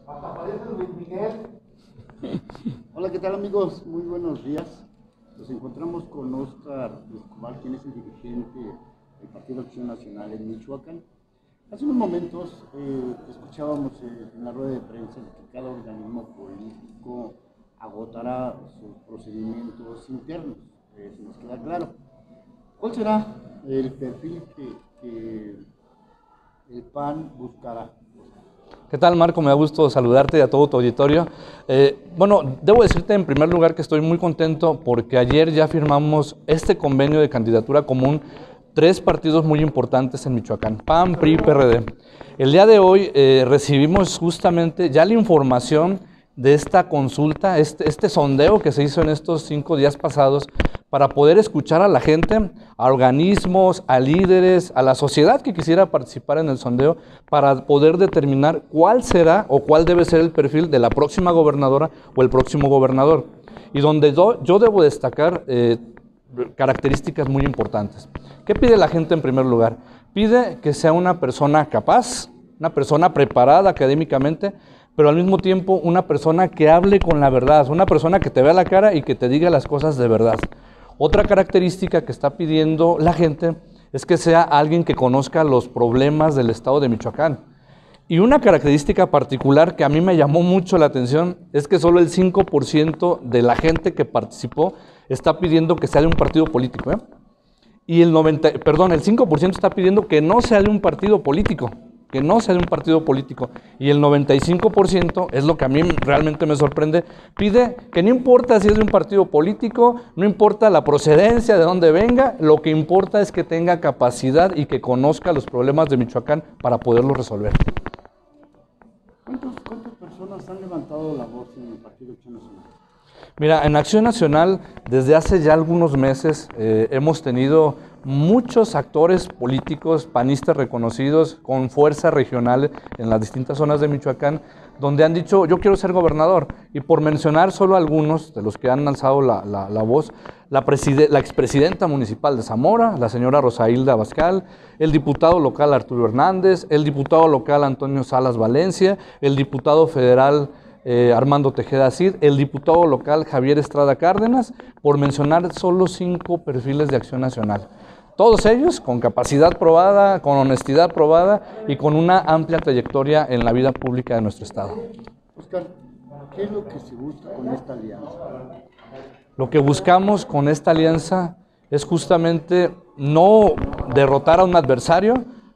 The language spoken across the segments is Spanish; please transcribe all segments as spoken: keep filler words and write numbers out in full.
Hola, ¿qué tal, amigos? Muy buenos días. Nos encontramos con Óscar Escobar, quien es el dirigente del Partido Acción Nacional en Michoacán. Hace unos momentos eh, escuchábamos eh, en la rueda de prensa de que cada organismo político agotará sus procedimientos internos. Eh, se nos queda claro. ¿Cuál será el perfil que, que el P A N buscará? ¿Qué tal, Marco? Me da gusto saludarte y a todo tu auditorio. Eh, bueno, debo decirte en primer lugar que estoy muy contento porque ayer ya firmamos este convenio de candidatura común, tres partidos muy importantes en Michoacán, P A N, P R I, P R D. El día de hoy eh, recibimos justamente ya la información de esta consulta, este, este sondeo que se hizo en estos cinco días pasados para poder escuchar a la gente, a organismos, a líderes, a la sociedad que quisiera participar en el sondeo para poder determinar cuál será o cuál debe ser el perfil de la próxima gobernadora o el próximo gobernador. Y donde yo, yo debo destacar eh, características muy importantes. ¿Qué pide la gente en primer lugar? Pide que sea una persona capaz, una persona preparada académicamente, pero al mismo tiempo una persona que hable con la verdad, una persona que te vea la cara y que te diga las cosas de verdad. Otra característica que está pidiendo la gente es que sea alguien que conozca los problemas del estado de Michoacán. Y una característica particular que a mí me llamó mucho la atención es que solo el cinco por ciento de la gente que participó está pidiendo que sea de un partido político, ¿eh? Y el noventa, perdón, el cinco por ciento está pidiendo que no sea de un partido político, que no sea de un partido político. Y el noventa y cinco por ciento, es lo que a mí realmente me sorprende, pide que no importa si es de un partido político, no importa la procedencia, de dónde venga, lo que importa es que tenga capacidad y que conozca los problemas de Michoacán para poderlos resolver. ¿Cuántos, ¿Cuántas personas han levantado la voz en el Partido Acción Nacional? Mira, en Acción Nacional, desde hace ya algunos meses, eh, hemos tenido muchos actores políticos, panistas reconocidos, con fuerza regional en las distintas zonas de Michoacán, donde han dicho, yo quiero ser gobernador. Y por mencionar solo algunos de los que han alzado la, la, la voz, la, la expresidenta municipal de Zamora, la señora Rosailda Abascal, el diputado local Arturo Hernández, el diputado local Antonio Salas Valencia, el diputado federal Eh, Armando Tejeda Cid, el diputado local Javier Estrada Cárdenas, por mencionar solo cinco perfiles de Acción Nacional. Todos ellos con capacidad probada, con honestidad probada y con una amplia trayectoria en la vida pública de nuestro estado. Óscar, ¿qué es lo que se busca con esta alianza? Lo que buscamos con esta alianza es justamente no derrotar a un adversario,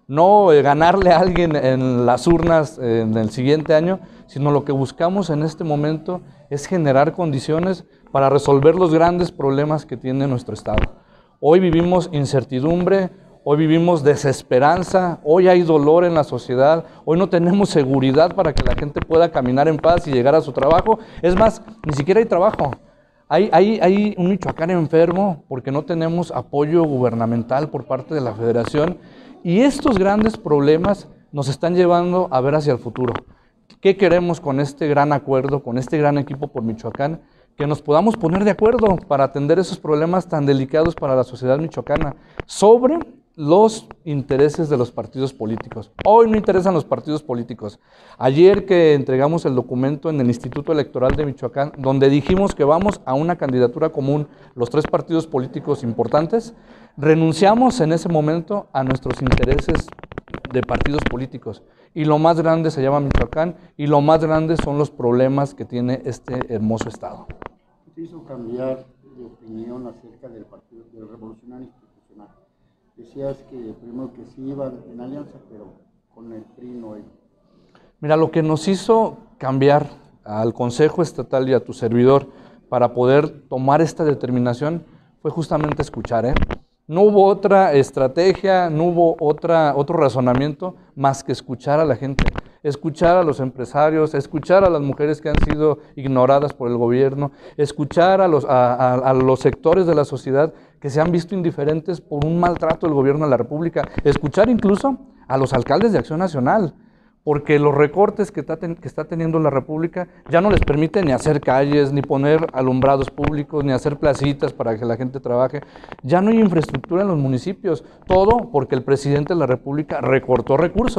no eh, ganarle a alguien en las urnas eh, en el siguiente año, sino lo que buscamos en este momento es generar condiciones para resolver los grandes problemas que tiene nuestro estado. Hoy vivimos incertidumbre, hoy vivimos desesperanza, hoy hay dolor en la sociedad, hoy no tenemos seguridad para que la gente pueda caminar en paz y llegar a su trabajo. Es más, ni siquiera hay trabajo. Hay, hay, hay un Michoacán enfermo porque no tenemos apoyo gubernamental por parte de la Federación y estos grandes problemas nos están llevando a ver hacia el futuro. ¿Qué queremos con este gran acuerdo, con este gran equipo por Michoacán? Que nos podamos poner de acuerdo para atender esos problemas tan delicados para la sociedad michoacana sobre los intereses de los partidos políticos. Hoy no interesan los partidos políticos. Ayer que entregamos el documento en el Instituto Electoral de Michoacán, donde dijimos que vamos a una candidatura común, los tres partidos políticos importantes, renunciamos en ese momento a nuestros intereses de partidos políticos. Y lo más grande se llama Michoacán y lo más grande son los problemas que tiene este hermoso estado. ¿Qué te hizo cambiar de opinión acerca del Partido del Revolucionario Institucional? Decías que primero que sí iban en alianza, pero con el P R I no iban. Mira, lo que nos hizo cambiar al Consejo Estatal y a tu servidor para poder tomar esta determinación fue justamente escuchar, ¿eh? No hubo otra estrategia, no hubo otra, otro razonamiento más que escuchar a la gente, escuchar a los empresarios, escuchar a las mujeres que han sido ignoradas por el gobierno, escuchar a los, a, a, a los sectores de la sociedad que se han visto indiferentes por un maltrato del gobierno de la República, escuchar incluso a los alcaldes de Acción Nacional, porque los recortes que está, ten, que está teniendo la República ya no les permiten ni hacer calles, ni poner alumbrados públicos, ni hacer placitas para que la gente trabaje. Ya no hay infraestructura en los municipios, todo porque el presidente de la República recortó recursos.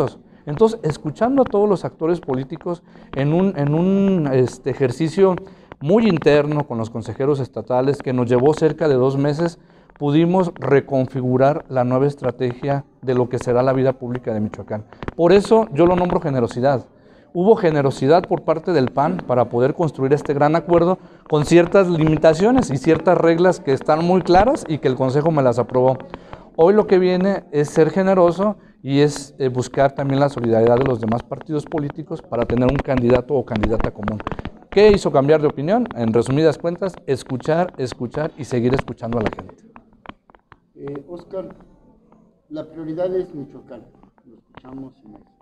Entonces, escuchando a todos los actores políticos en un, en un este, ejercicio muy interno con los consejeros estatales que nos llevó cerca de dos meses, pudimos reconfigurar la nueva estrategia de lo que será la vida pública de Michoacán. Por eso yo lo nombro generosidad. Hubo generosidad por parte del P A N para poder construir este gran acuerdo con ciertas limitaciones y ciertas reglas que están muy claras y que el Consejo me las aprobó. Hoy lo que viene es ser generoso y es eh, buscar también la solidaridad de los demás partidos políticos para tener un candidato o candidata común. ¿Qué hizo cambiar de opinión? En resumidas cuentas, escuchar, escuchar y seguir escuchando a la gente. Eh, Oscar, la prioridad es Michoacán, lo escuchamos en México.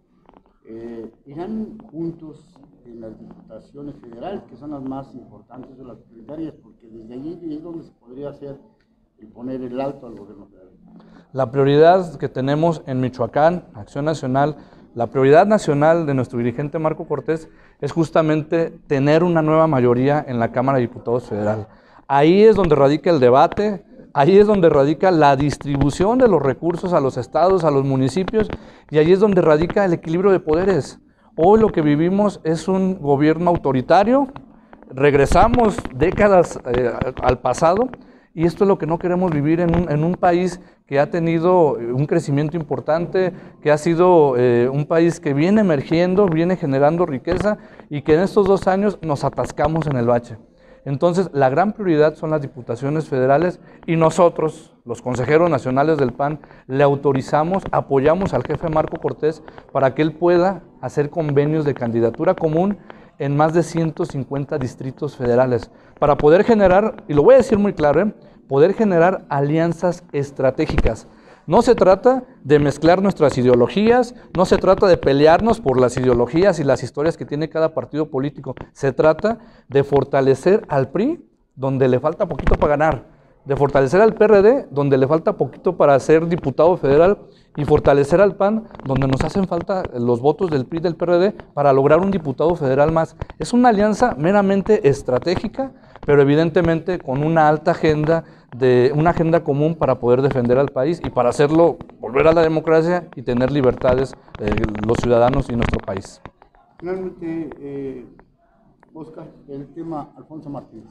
Eh, ¿Irán juntos en las diputaciones federales, que son las más importantes o las prioritarias? Porque desde allí es donde se podría hacer el poner el alto al gobierno federal. La prioridad que tenemos en Michoacán, Acción Nacional, la prioridad nacional de nuestro dirigente Marco Cortés es justamente tener una nueva mayoría en la Cámara de Diputados Federal. Ahí es donde radica el debate. Ahí es donde radica la distribución de los recursos a los estados, a los municipios, y ahí es donde radica el equilibrio de poderes. Hoy lo que vivimos es un gobierno autoritario, regresamos décadas eh, al pasado, y esto es lo que no queremos vivir en un, en un país que ha tenido un crecimiento importante, que ha sido eh, un país que viene emergiendo, viene generando riqueza, y que en estos dos años nos atascamos en el bache. Entonces, la gran prioridad son las diputaciones federales y nosotros, los consejeros nacionales del P A N, le autorizamos, apoyamos al jefe Marco Cortés para que él pueda hacer convenios de candidatura común en más de ciento cincuenta distritos federales, para poder generar, y lo voy a decir muy claro, ¿eh? poder generar alianzas estratégicas. No se trata de mezclar nuestras ideologías, no se trata de pelearnos por las ideologías y las historias que tiene cada partido político. Se trata de fortalecer al P R I, donde le falta poquito para ganar, de fortalecer al P R D, donde le falta poquito para ser diputado federal, y fortalecer al P A N, donde nos hacen falta los votos del P R I y del P R D para lograr un diputado federal más. Es una alianza meramente estratégica, pero evidentemente con una alta agenda, de una agenda común para poder defender al país y para hacerlo volver a la democracia y tener libertades eh, los ciudadanos y nuestro país. Finalmente, eh, Oscar, el tema Alfonso Martínez.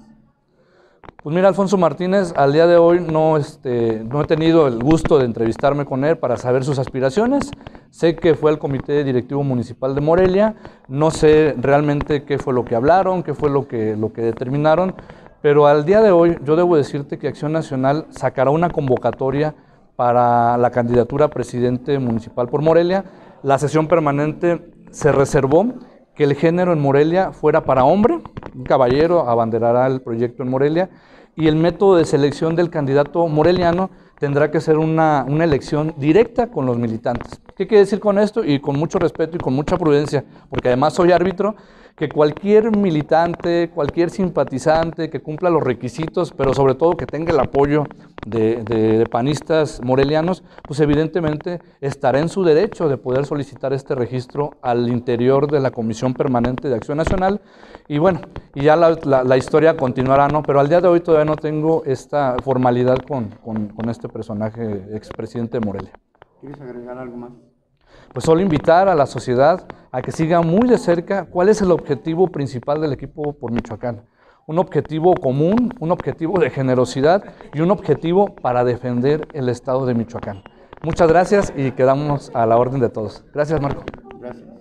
Pues mira, Alfonso Martínez, al día de hoy no, este, no he tenido el gusto de entrevistarme con él para saber sus aspiraciones. Sé que fue al Comité Directivo Municipal de Morelia, no sé realmente qué fue lo que hablaron, qué fue lo que, lo que determinaron, pero al día de hoy yo debo decirte que Acción Nacional sacará una convocatoria para la candidatura a presidente municipal por Morelia. La sesión permanente se reservó que el género en Morelia fuera para hombre, un caballero abanderará el proyecto en Morelia, y el método de selección del candidato moreliano tendrá que ser una, una elección directa con los militantes. ¿Qué quiere decir con esto? Y con mucho respeto y con mucha prudencia, porque además soy árbitro, que cualquier militante, cualquier simpatizante que cumpla los requisitos, pero sobre todo que tenga el apoyo de, de, de panistas morelianos, pues evidentemente estará en su derecho de poder solicitar este registro al interior de la Comisión Permanente de Acción Nacional. Y bueno, y ya la, la, la historia continuará, ¿no? Pero al día de hoy todavía no tengo esta formalidad con, con, con este personaje, expresidente de Morelia. ¿Quieres agregar algo más? Pues solo invitar a la sociedad a que siga muy de cerca cuál es el objetivo principal del equipo por Michoacán. Un objetivo común, un objetivo de generosidad y un objetivo para defender el estado de Michoacán. Muchas gracias y quedamos a la orden de todos. Gracias, Marco. Gracias.